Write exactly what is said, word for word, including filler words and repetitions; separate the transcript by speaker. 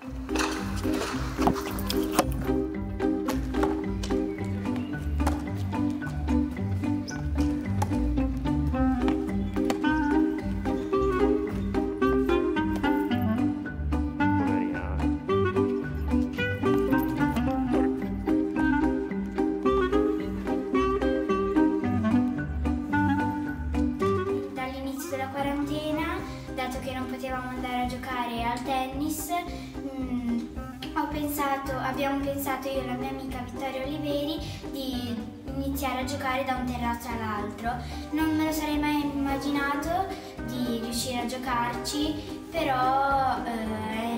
Speaker 1: Dato che non potevamo andare a giocare al tennis, mh, ho pensato, abbiamo pensato io e la mia amica Vittoria Oliveri di iniziare a giocare da un terrazzo all'altro. Non me lo sarei mai immaginato di riuscire a giocarci, però eh,